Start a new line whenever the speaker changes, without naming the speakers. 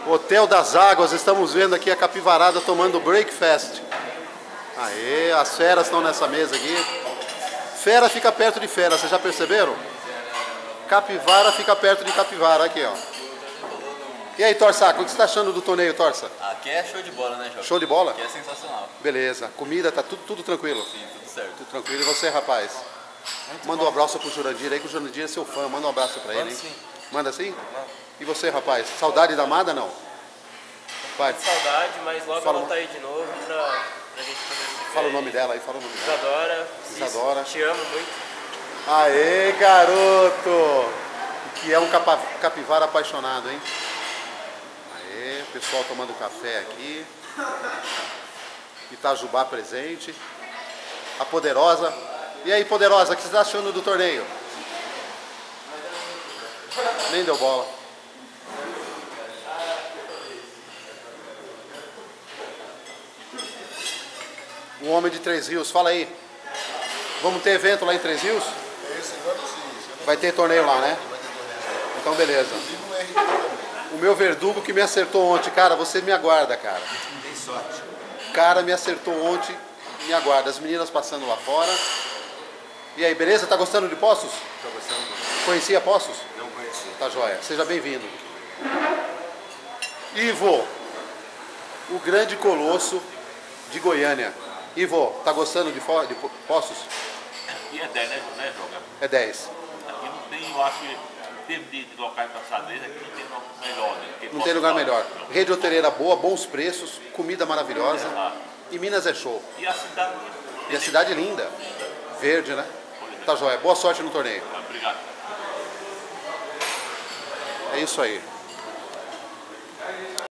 Hotel das Águas, estamos vendo aqui a capivarada tomando breakfast. Aê, as feras estão nessa mesa aqui. Fera fica perto de fera, vocês já perceberam? Capivara fica perto de capivara, aqui ó. E aí, Torsaco, o que você está achando do torneio, Torça?
Aqui é show de bola, né, Jorge?
Show de bola?
Aqui é sensacional.
Beleza, comida, tá tudo tranquilo?
Sim, tudo certo.
Tudo tranquilo. E você, rapaz? Manda um abraço pro Jurandir aí, que o Jurandir é seu fã. Manda um abraço pra ele, hein?
Sim.
Manda sim? E você, rapaz? Saudade da amada, não? Vai.
Saudade, mas logo ela tá aí de novo pra gente poder se ver.
Fala o nome dela aí, fala o nome dela.
Isadora.
Isadora.
Te amo muito.
Aê, garoto! Que é um capivara apaixonado, hein? Aê, pessoal tomando café aqui. Itajubá presente. A Poderosa. E aí, Poderosa, o que você está achando do torneio? Nem deu bola. O homem de Três Rios, fala aí. Vamos ter evento lá em Três Rios? Vai ter torneio lá, né? Então beleza. O meu verdugo que me acertou ontem, cara, você me aguarda, cara.
Tem sorte.
O cara me acertou ontem, me aguarda. As meninas passando lá fora. E aí, beleza? Tá gostando de Poços?
Tô gostando.
Conhecia Poços?
Não conheci.
Tá joia. Seja bem-vindo. Ivo, o grande colosso de Goiânia. Ivo, tá gostando de Poços?
Aqui é 10, né, Joga?
É 10.
Aqui não tem, eu acho que em termos de locais para xadrez, aqui não tem melhor, né? Porque
Não tem lugar melhor. Rede hoteleira boa, bons preços, comida maravilhosa. E Minas é show.
E a cidade...
E a cidade linda. Verde, né? Tá joia. Boa sorte no torneio.
Obrigado.
É isso aí.